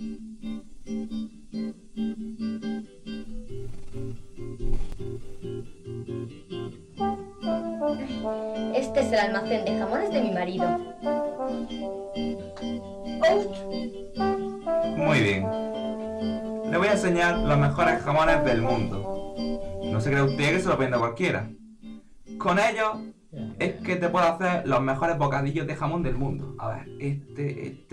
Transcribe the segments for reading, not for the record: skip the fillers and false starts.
Este es el almacén de jamones de mi marido. Muy bien. Le voy a enseñar los mejores jamones del mundo. No se cree usted que se lo venda cualquiera. Con ellos es que te puedo hacer los mejores bocadillos de jamón del mundo. A ver, El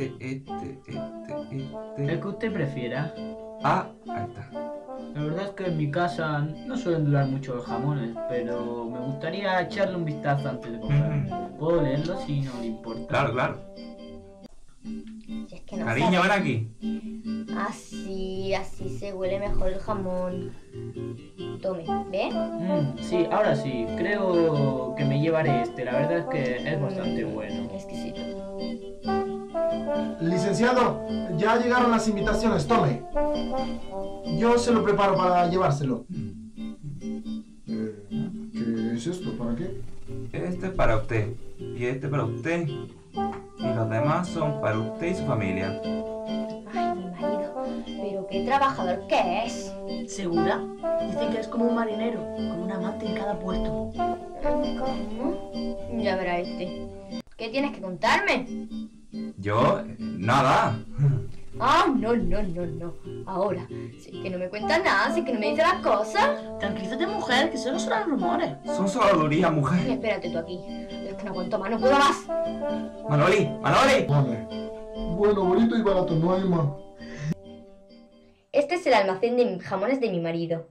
que usted prefiera. Ah, ahí está. La verdad es que en mi casa no suelen durar mucho los jamones, pero me gustaría echarle un vistazo antes de comprarlo. ¿Puedo leerlo si no le importa? Claro, claro. Si es que no Cariño, ven sabe. aquí. Así se huele mejor el jamón. Tome, ¿ve? Sí, ahora sí. Creo que me llevaré este. La verdad es que es bastante bueno. Exquisito. Licenciado, ya llegaron las invitaciones, tome. Yo se lo preparo para llevárselo. ¿Qué es esto? ¿Para qué? Este es para usted. Y este para usted. Y los demás son para usted y su familia. Ay, mi marido. Pero qué trabajador que es. ¿Segura? Dicen que es como un marinero, con un amante en cada puerto. ¿Cómo? Ya verá este. ¿Qué tienes que contarme? Yo, nada. Ah, no. Ahora, si es que no me cuentas nada, si es que no me dices las cosas. Tranquilízate, mujer, que solo son rumores. Son soladurías, mujer. Espérate tú aquí. Es que no aguanto más, no puedo más. Manoli, Manoli. Vale. Bueno, bonito y barato, no hay más. Este es el almacén de jamones de mi marido.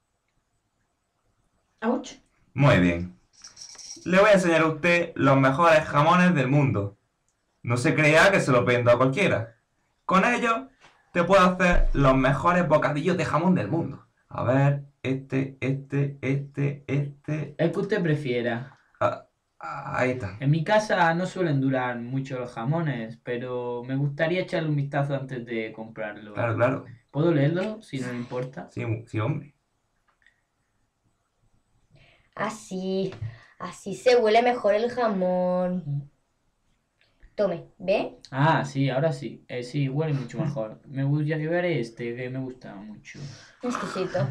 ¡Auch! Muy bien. Le voy a enseñar a usted los mejores jamones del mundo. No se crea que se los vendo a cualquiera. Con ellos te puedo hacer los mejores bocadillos de jamón del mundo. A ver, este. El que usted prefiera. Ahí está. En mi casa no suelen durar mucho los jamones, pero me gustaría echarle un vistazo antes de comprarlo. Claro, claro. ¿Puedo leerlo si no le importa? Sí, sí, hombre. Así se huele mejor el jamón. Tome, ¿ve? Ah, sí, ahora sí. Sí, huele mucho mejor. Me voy a llevar este, que me gusta mucho. Exquisito.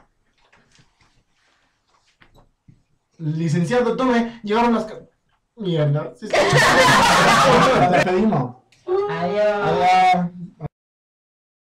Licenciado, tome, llegaron las... Mierda. Sí, sí. Nos despedimos. Adiós. Adiós.